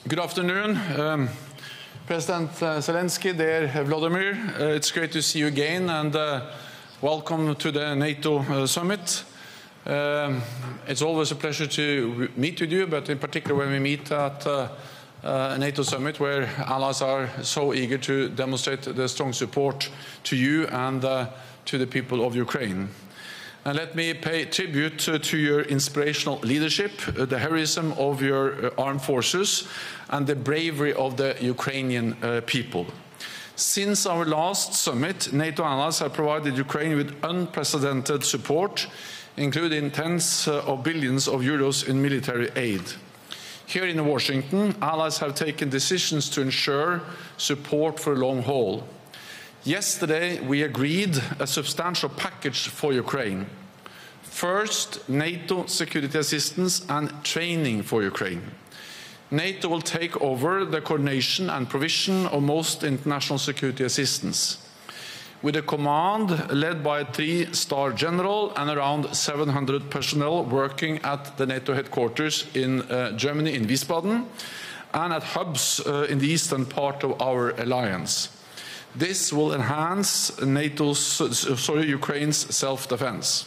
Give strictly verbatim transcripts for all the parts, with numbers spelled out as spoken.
Good afternoon, um, President uh, Zelensky, dear Vladimir. Uh, it's great to see you again, and uh, welcome to the NATO uh, summit. Um, it's always a pleasure to meet with you, but in particular when we meet at uh, uh, a NATO summit where allies are so eager to demonstrate the strong support to you and uh, to the people of Ukraine. And let me pay tribute to, to your inspirational leadership, uh, the heroism of your uh, armed forces, and the bravery of the Ukrainian uh, people. Since our last summit, NATO allies have provided Ukraine with unprecedented support, including tens uh, of billions of euros in military aid. Here in Washington, allies have taken decisions to ensure support for a long haul. Yesterday, we agreed a substantial package for Ukraine. First, NATO security assistance and training for Ukraine. NATO will take over the coordination and provision of most international security assistance. With a command led by a three-star general and around seven hundred personnel working at the NATO headquarters in uh, Germany, in Wiesbaden, and at hubs uh, in the eastern part of our alliance. This will enhance NATO's, sorry, Ukraine's self-defense.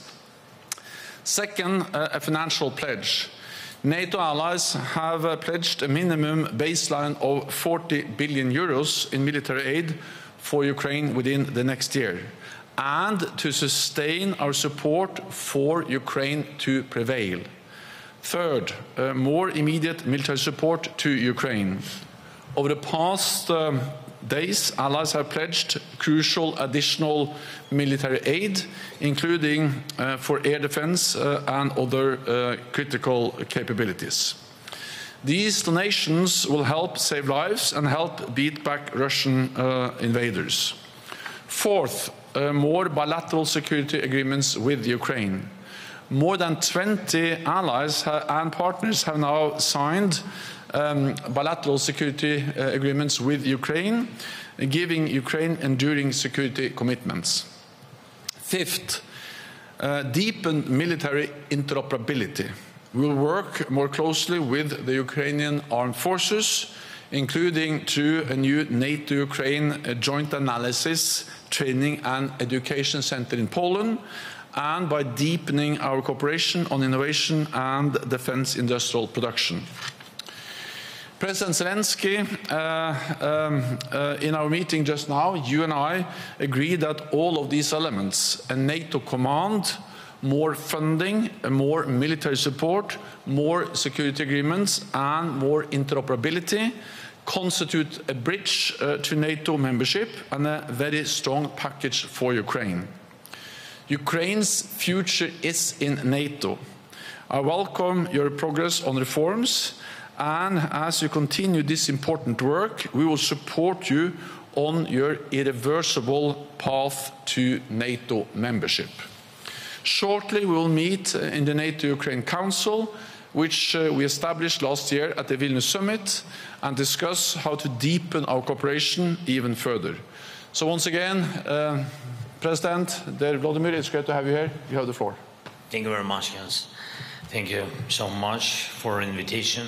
Second, uh, a financial pledge. NATO allies have uh, pledged a minimum baseline of forty billion euros in military aid for Ukraine within the next year, and to sustain our support for Ukraine to prevail. Third, uh, more immediate military support to Ukraine. Over the past um, days, allies have pledged crucial additional military aid, including uh, for air defense uh, and other uh, critical capabilities. These donations will help save lives and help beat back Russian uh, invaders. Fourth, uh, more bilateral security agreements with Ukraine. More than twenty allies and partners have now signed Um, bilateral security uh, agreements with Ukraine, giving Ukraine enduring security commitments. Fifth, uh, deepen military interoperability. We will work more closely with the Ukrainian armed forces, including through a new NATO-Ukraine joint analysis, training and education center in Poland, and by deepening our cooperation on innovation and defense industrial production. President Zelensky, uh, um, uh, in our meeting just now, you and I agreed that all of these elements, a NATO command, more funding, more military support, more security agreements, and more interoperability, constitute a bridge uh, to NATO membership and a very strong package for Ukraine. Ukraine's future is in NATO. I welcome your progress on reforms, and as you continue this important work, we will support you on your irreversible path to NATO membership. Shortly, we will meet in the NATO-Ukraine Council, which uh, we established last year at the Vilnius Summit, and discuss how to deepen our cooperation even further. So once again, uh, President, dear Vladimir, it's great to have you here. You have the floor. Thank you very much, Jens. Thank you so much for the invitation.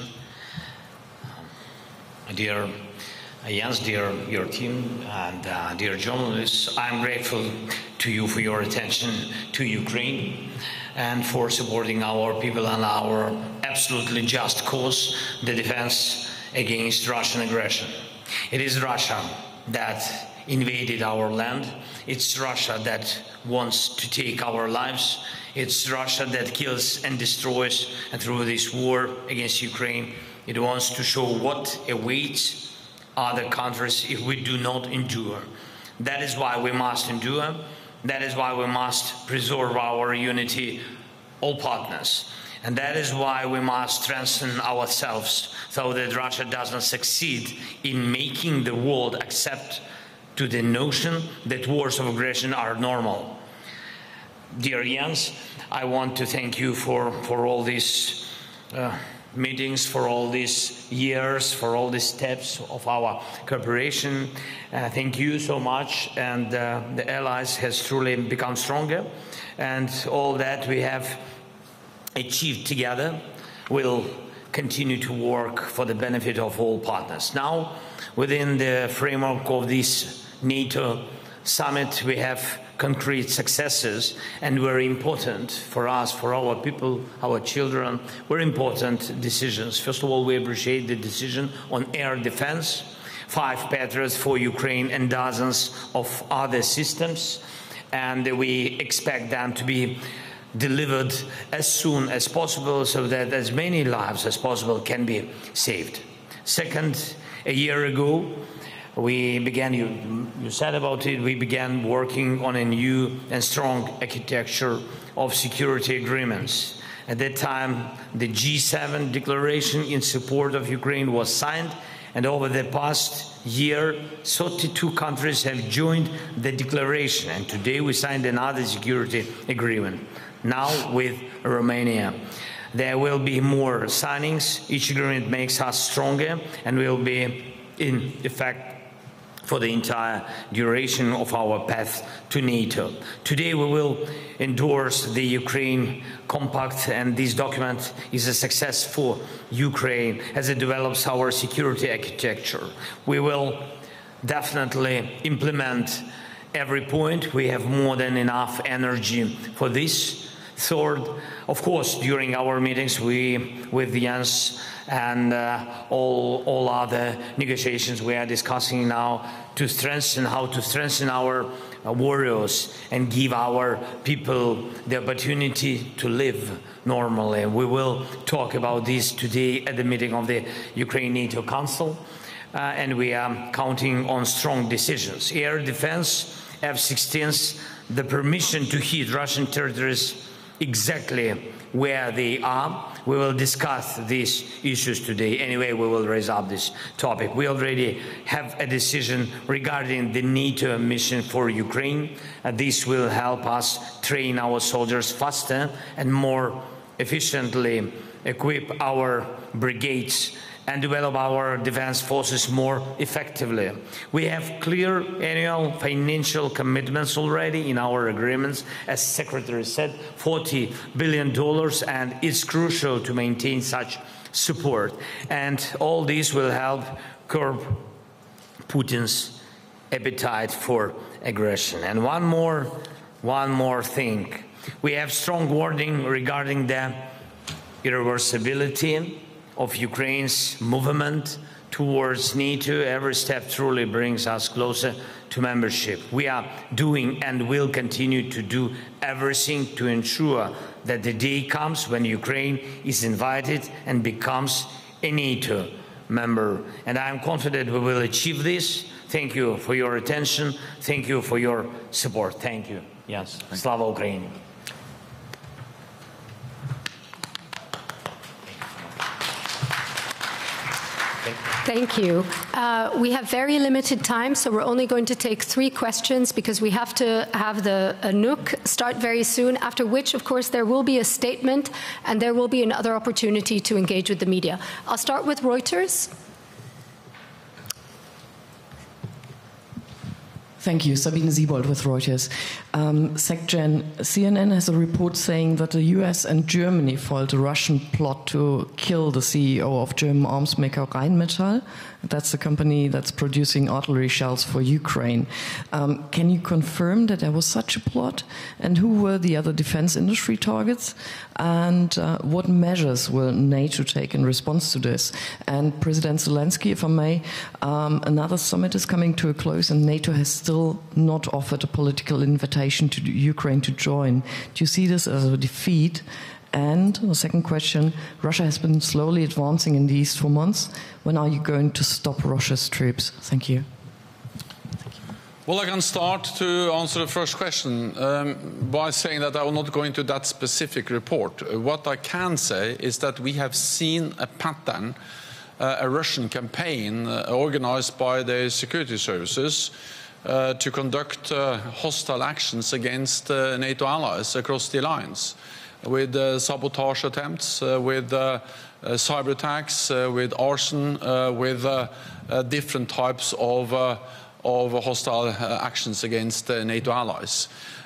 Dear Jens, dear your team, and uh, dear journalists, I'm grateful to you for your attention to Ukraine and for supporting our people and our absolutely just cause, the defense against Russian aggression. It is Russia that invaded our land. It's Russia that wants to take our lives. It's Russia that kills and destroys, and through this war against Ukraine, it wants to show what awaits other countries if we do not endure. That is why we must endure. That is why we must preserve our unity, all partners. And that is why we must strengthen ourselves so that Russia does not succeed in making the world accept to the notion that wars of aggression are normal. Dear Jens, I want to thank you for, for all these uh, meetings, for all these years, for all these steps of our cooperation. Uh, thank you so much, and uh, the allies has truly become stronger, and all that we have achieved together will continue to work for the benefit of all partners. Now, within the framework of this NATO summit, we have concrete successes and very important for us, for our people, our children, very important decisions. First of all, we appreciate the decision on air defense, five Patriots for Ukraine and dozens of other systems, and we expect them to be delivered as soon as possible so that as many lives as possible can be saved. Second, a year ago, we began, you, you said about it, we began working on a new and strong architecture of security agreements. At that time, the G seven declaration in support of Ukraine was signed, and over the past year, thirty-two countries have joined the declaration, and today we signed another security agreement, now with Romania. There will be more signings. Each agreement makes us stronger and will be in effect for the entire duration of our path to NATO. Today we will endorse the Ukraine Compact, and this document is a success for Ukraine as it develops our security architecture. We will definitely implement every point. We have more than enough energy for this. Third, of course, during our meetings we, with Jens and uh, all, all other negotiations we are discussing now to strengthen, how to strengthen our uh, warriors and give our people the opportunity to live normally. We will talk about this today at the meeting of the Ukraine NATO Council, uh, and we are counting on strong decisions. Air defense, F sixteens, the permission to hit Russian territories exactly where they are. We will discuss these issues today. Anyway, we will raise up this topic. We already have a decision regarding the NATO mission for Ukraine. Uh, this will help us train our soldiers faster and more efficiently, equip our brigades, and develop our defense forces more effectively. We have clear annual financial commitments already in our agreements, as Secretary said, forty billion dollars, and it's crucial to maintain such support. And all this will help curb Putin's appetite for aggression. And one more, one more thing. We have strong warning regarding the irreversibility of Ukraine's movement towards NATO. Every step truly brings us closer to membership. We are doing and will continue to do everything to ensure that the day comes when Ukraine is invited and becomes a NATO member. And I am confident we will achieve this. Thank you for your attention. Thank you for your support. Thank you. Yes. Slava Ukraini. Thank you. Uh, we have very limited time, so we're only going to take three questions because we have to have the uh, N U C start very soon, after which, of course, there will be a statement and there will be another opportunity to engage with the media. I'll start with Reuters. Thank you. Sabine Siebold with Reuters. Um, SecGen, C N N has a report saying that the U S and Germany foiled a Russian plot to kill the C E O of German arms maker Rheinmetall. That's the company that's producing artillery shells for Ukraine. Um, can you confirm that there was such a plot? And who were the other defense industry targets? And uh, what measures will NATO take in response to this? And President Zelensky, if I may, um, another summit is coming to a close and NATO has still not offered a political invitation to Ukraine to join. Do you see this as a defeat? And the second question, Russia has been slowly advancing in the east for months. When are you going to stop Russia's troops? Thank you. Thank you. Well, I can start to answer the first question um, by saying that I will not go into that specific report. Uh, what I can say is that we have seen a pattern, uh, a Russian campaign uh, organized by the security services uh, to conduct uh, hostile actions against uh, NATO allies across the alliance, with uh, sabotage attempts, uh, with uh, uh, cyber attacks, uh, with arson, uh, with uh, uh, different types of, uh, of hostile uh, actions against uh, NATO allies.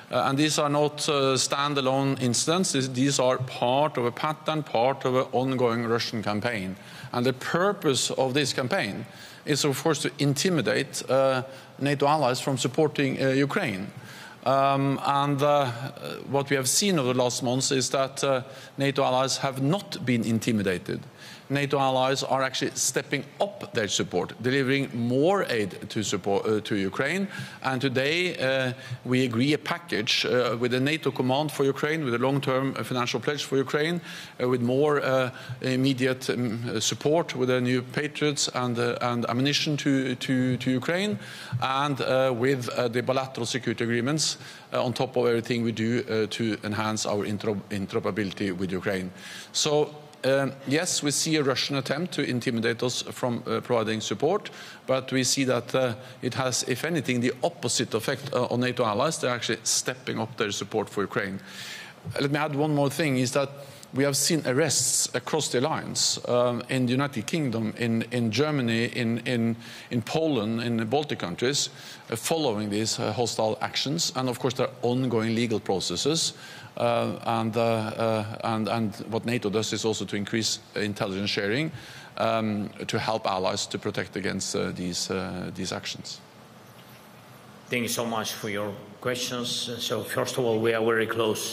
Uh, and these are not uh, standalone incidents. These are part of a pattern, part of an ongoing Russian campaign. And the purpose of this campaign is, of course, to intimidate uh, NATO allies from supporting uh, Ukraine. Um, and uh, what we have seen over the last months is that uh, NATO allies have not been intimidated. NATO allies are actually stepping up their support, delivering more aid to support uh, to Ukraine. And today uh, we agree a package uh, with a NATO command for Ukraine, with a long-term financial pledge for Ukraine, uh, with more uh, immediate um, support with the new Patriots and, uh, and ammunition to, to, to Ukraine, and uh, with uh, the bilateral security agreements uh, on top of everything we do uh, to enhance our inter interoperability with Ukraine. So. Um, yes, we see a Russian attempt to intimidate us from uh, providing support, but we see that uh, it has, if anything, the opposite effect uh, on NATO allies. They're actually stepping up their support for Ukraine. Uh, let me add one more thing, is that we have seen arrests across the alliance, um, in the United Kingdom, in, in Germany, in, in, in Poland, in the Baltic countries, uh, following these uh, hostile actions. And of course, there are ongoing legal processes. Uh, and, uh, uh, and, and what NATO does is also to increase intelligence sharing um, to help allies to protect against uh, these, uh, these actions. Thank you so much for your questions. So first of all, we are very close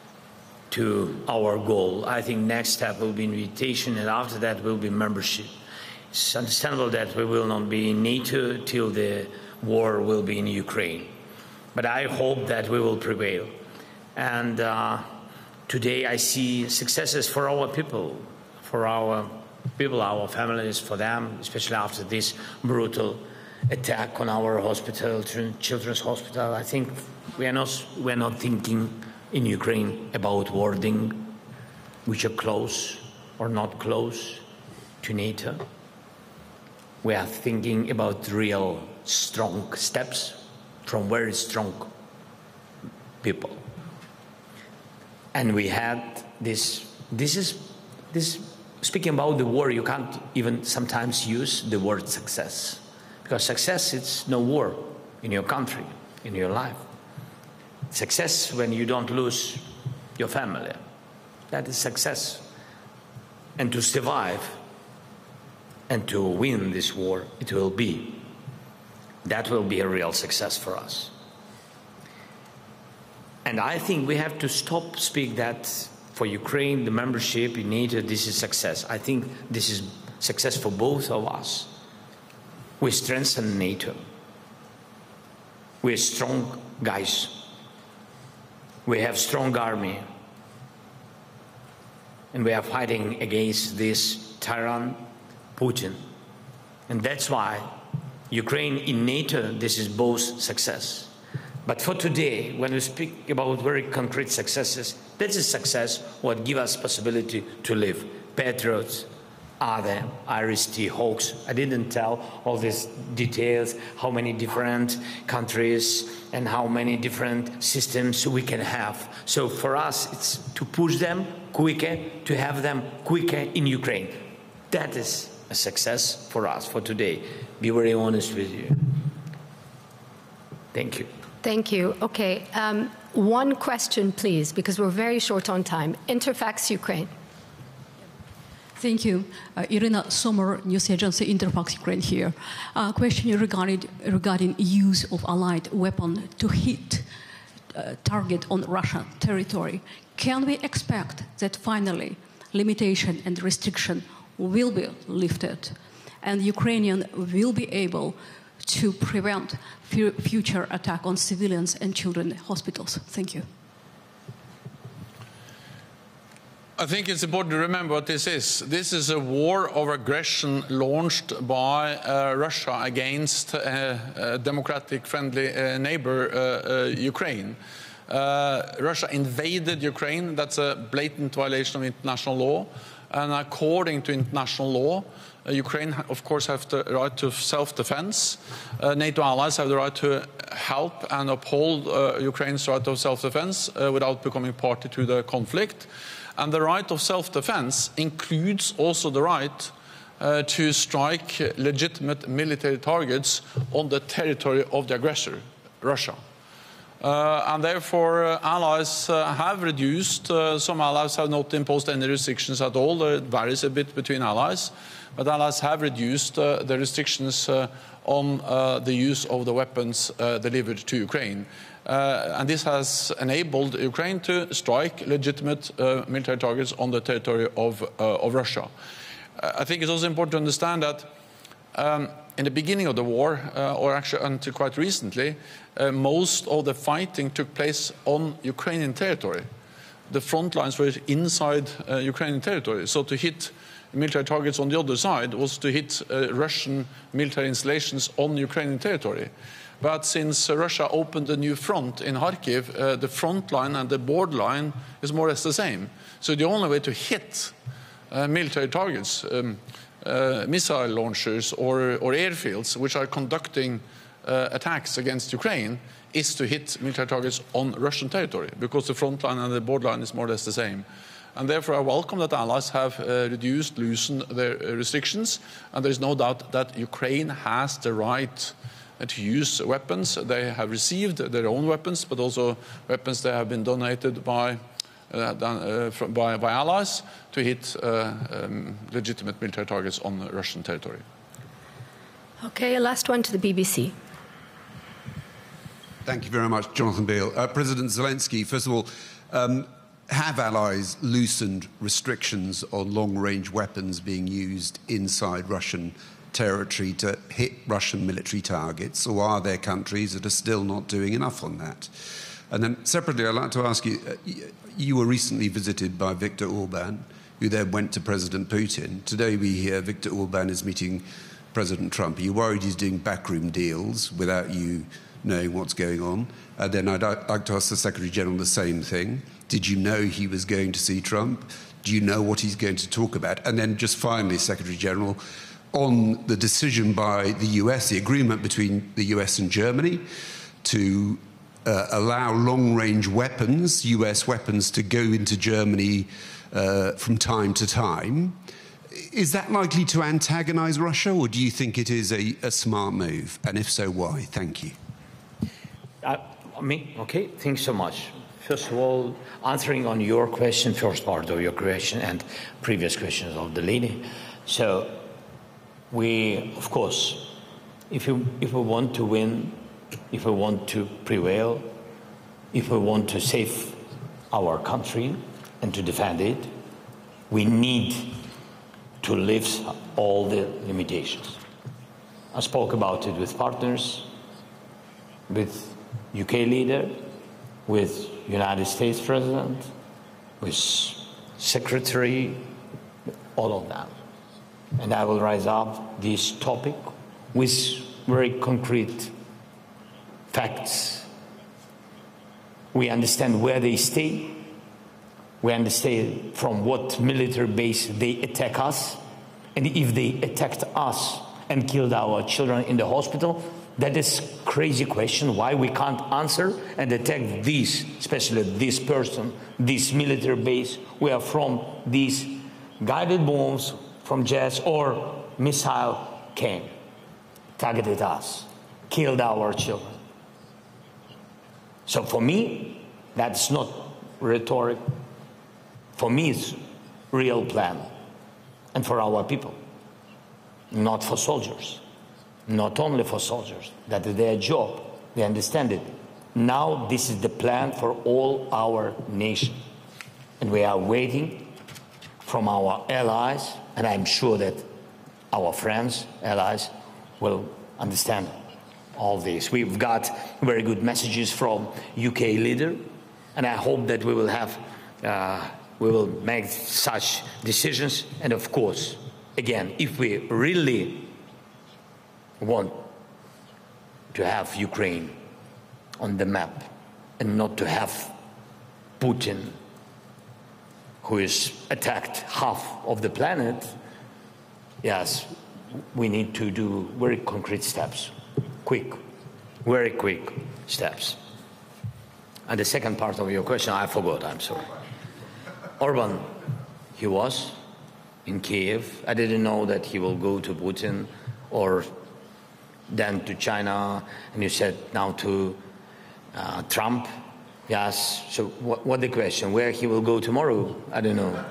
to our goal. I think next step will be invitation, and after that will be membership. It's understandable that we will not be in NATO till the war will be in Ukraine. But I hope that we will prevail. And uh, today I see successes for our people, for our people, our families, for them, especially after this brutal attack on our hospital, children's hospital. I think we are not, we are not thinking in Ukraine about wording which are close or not close to NATO. We are thinking about real strong steps from very strong people. And we had this, this is, this, speaking about the war, you can't even sometimes use the word success. Because success, it's no war in your country, in your life. Success when you don't lose your family. That is success. And to survive and to win this war, it will be. That will be a real success for us. And I think we have to stop speak that for Ukraine, the membership in NATO, this is success. I think this is success for both of us. We strengthen NATO. We're strong guys. We have strong army. And we are fighting against this tyrant, Putin. And that's why Ukraine in NATO, this is both success. But for today, when we speak about very concrete successes, that's a success what gives us possibility to live. Patriots, other Iris-T Hawks. I didn't tell all these details, how many different countries and how many different systems we can have. So for us, it's to push them quicker, to have them quicker in Ukraine. That is a success for us for today. Be very honest with you. Thank you. Thank you. Okay, um, one question, please, because we're very short on time. Interfax Ukraine. Thank you. Uh, Irina Sommer, news agency Interfax Ukraine here. Uh, question regarding, regarding use of allied weapon to hit uh, target on Russian territory. Can we expect that finally limitation and restriction will be lifted and Ukrainian will be able to prevent future attack on civilians and children in hospitals? Thank you. I think it's important to remember what this is. This is a war of aggression launched by uh, Russia against uh, a democratic, friendly uh, neighbor, uh, uh, Ukraine. Uh, Russia invaded Ukraine. That's a blatant violation of international law. And according to international law, uh, Ukraine, of course, have the right to self-defense. Uh, NATO allies have the right to help and uphold uh, Ukraine's right of self-defense uh, without becoming party to the conflict. And the right of self-defense includes also the right uh, to strike legitimate military targets on the territory of the aggressor, Russia. Uh, and therefore, uh, allies uh, have reduced. Uh, some allies have not imposed any restrictions at all. It varies a bit between allies. But allies have reduced uh, the restrictions uh, on uh, the use of the weapons uh, delivered to Ukraine. Uh, and this has enabled Ukraine to strike legitimate uh, military targets on the territory of, uh, of Russia. Uh, I think it's also important to understand that um, in the beginning of the war, uh, or actually until quite recently, uh, most of the fighting took place on Ukrainian territory. The front lines were inside uh, Ukrainian territory. So to hit military targets on the other side was to hit uh, Russian military installations on Ukrainian territory. But since uh, Russia opened a new front in Kharkiv, uh, the front line and the borderline is more or less the same. So the only way to hit uh, military targets, um, uh, missile launchers or, or airfields which are conducting uh, attacks against Ukraine, is to hit military targets on Russian territory, because the front line and the borderline is more or less the same. And therefore I welcome that allies have uh, reduced, loosened their uh, restrictions, and there is no doubt that Ukraine has the right uh, to use weapons. They have received their own weapons, but also weapons that have been donated by, uh, done, uh, from, by, by allies to hit uh, um, legitimate military targets on Russian territory. Okay, last one to the B B C. Thank you very much, Jonathan Beale. Uh, President Zelensky, first of all, um, have allies loosened restrictions on long-range weapons being used inside Russian territory to hit Russian military targets, or are there countries that are still not doing enough on that? And then separately, I'd like to ask you, uh, you were recently visited by Viktor Orban, who then went to President Putin. Today we hear Viktor Orban is meeting President Trump. Are you worried he's doing backroom deals without you knowing what's going on? And then I'd like to ask the Secretary-General the same thing. Did you know he was going to see Trump? Do you know what he's going to talk about? And then just finally, Secretary-General, on the decision by the U S, the agreement between the U S and Germany to uh, allow long-range weapons, U S weapons, to go into Germany uh, from time to time, is that likely to antagonize Russia, or do you think it is a, a smart move? And if so, why? Thank you. Uh, me? Okay, thanks so much. First of all, answering on your question, first part of your question and previous questions of the lady. So we, of course, if, you, if we want to win, if we want to prevail, if we want to save our country and to defend it, we need to lift all the limitations. I spoke about it with partners, with U K leader, with United States President, with Secretary, all of them. And I will raise up this topic with very concrete facts. We understand where they stay. We understand from what military base they attack us. And if they attacked us and killed our children in the hospital, that is a crazy question why we can't answer and attack this, especially this person, this military base, where from these guided bombs from jets or missile came, targeted us, killed our children. So for me, that's not rhetoric. For me, it's real plan. And for our people, not for soldiers. Not only for soldiers, that is their job, they understand it. Now this is the plan for all our nation. And we are waiting from our allies, and I'm sure that our friends, allies, will understand all this. We've got very good messages from U K leader, and I hope that we will have, uh, we will make such decisions. And of course, again, if we really want to have Ukraine on the map and not to have Putin, who is attacked half of the planet, yes, we need to do very concrete steps, quick, very quick steps. And the second part of your question, I forgot, I'm sorry. Orban, he was in Kiev. I didn't know that he will go to Putin or then to China, and you said now to Uh, Trump, yes. So what, what the question? Where he will go tomorrow? I don't know.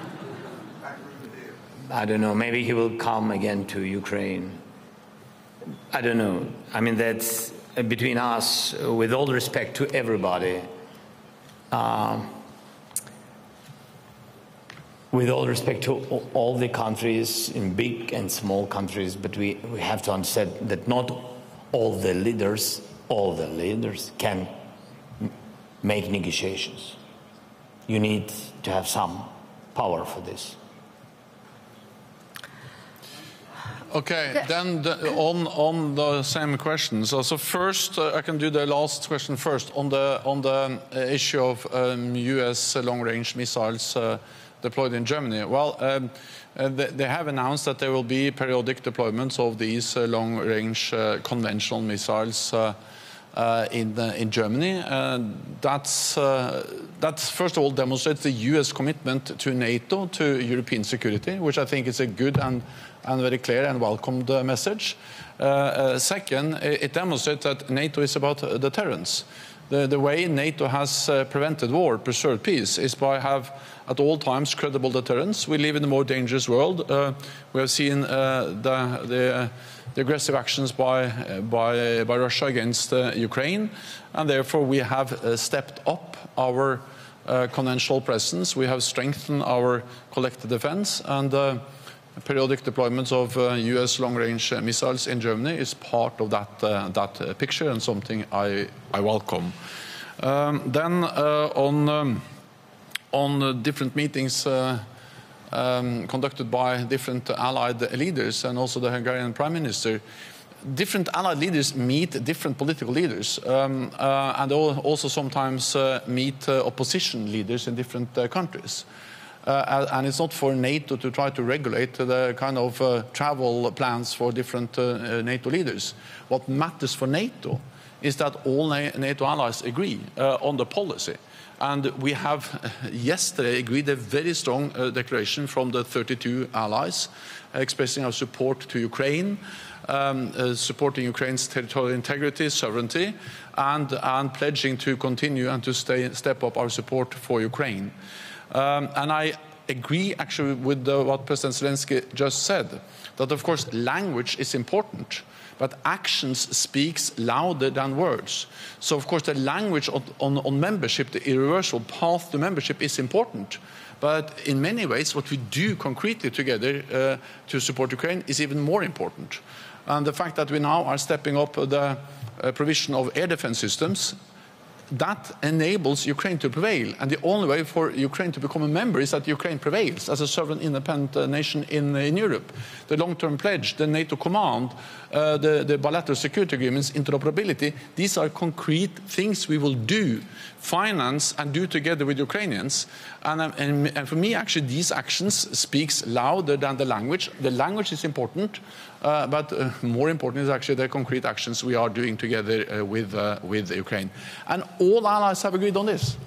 I don't know. Maybe he will come again to Ukraine. I don't know. I mean, that's uh, between us, uh, with all respect to everybody, uh, with all respect to all the countries, in big and small countries, but we, we have to understand that not all the leaders, all the leaders can make negotiations. You need to have some power for this. Okay, then the, on on the same questions. So, so first, uh, I can do the last question first on the on the uh, issue of um, U S long-range missiles uh, deployed in Germany. Well, um, uh, they, they have announced that there will be periodic deployments of these uh, long-range uh, conventional missiles uh, uh, in uh, in Germany. Uh, that's uh, that first of all demonstrates the U S commitment to NATO, to European security, which I think is a good and and very clear and welcomed uh, message. Uh, uh, second, it demonstrates that NATO is about uh, deterrence. The, the way NATO has uh, prevented war, preserved peace, is by have at all times credible deterrence. We live in a more dangerous world. Uh, we have seen uh, the, the, uh, the aggressive actions by, uh, by, by Russia against uh, Ukraine, and therefore we have uh, stepped up our uh, conventional presence. We have strengthened our collective defense, and uh, periodic deployments of uh, U S long-range uh, missiles in Germany is part of that uh, that uh, picture, and something I I welcome. Um, then uh, on um, on uh, different meetings uh, um, conducted by different allied leaders and also the Hungarian Prime Minister, different allied leaders meet different political leaders, um, uh, and also sometimes uh, meet uh, opposition leaders in different uh, countries. Uh, and it's not for NATO to try to regulate the kind of uh, travel plans for different uh, NATO leaders. What matters for NATO is that all Na NATO allies agree uh, on the policy. And we have uh, yesterday agreed a very strong uh, declaration from the thirty-two allies uh, expressing our support to Ukraine, um, uh, supporting Ukraine's territorial integrity, sovereignty, and, and pledging to continue and to stay, step up our support for Ukraine. Um, and I agree actually with the, what President Zelensky just said, that of course language is important, but actions speaks louder than words. So of course the language on, on, on membership, the irreversible path to membership, is important. But in many ways what we do concretely together uh, to support Ukraine is even more important. And the fact that we now are stepping up the uh, provision of air defense systems, that enables Ukraine to prevail. And the only way for Ukraine to become a member is that Ukraine prevails as a sovereign independent uh, nation in, in Europe. The long-term pledge, the NATO command, uh, the, the bilateral security agreements, interoperability, these are concrete things we will do, finance and do together with Ukrainians. And, um, and, and for me, actually, these actions speaks louder than the language. The language is important, uh, but uh, more important is actually the concrete actions we are doing together uh, with, uh, with Ukraine. And all allies have agreed on this.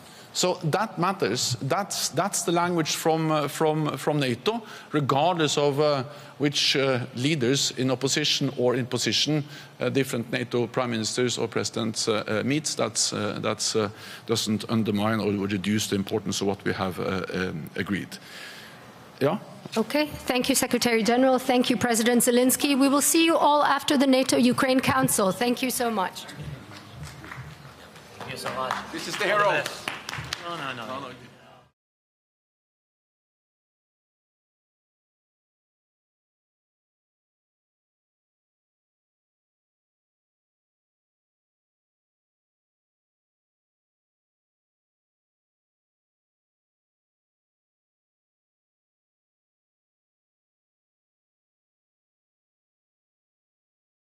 So that matters. That's, that's the language from, uh, from, from NATO, regardless of uh, which uh, leaders in opposition or in position uh, different NATO prime ministers or presidents uh, uh, meets. That's, uh, that's, uh, doesn't undermine or reduce the importance of what we have uh, um, agreed. Yeah? Okay, thank you, Secretary General. Thank you, President Zelensky. We will see you all after the NATO-Ukraine Council. Thank you so much. Thank you so much. This is the hero. No, no, no. no, no.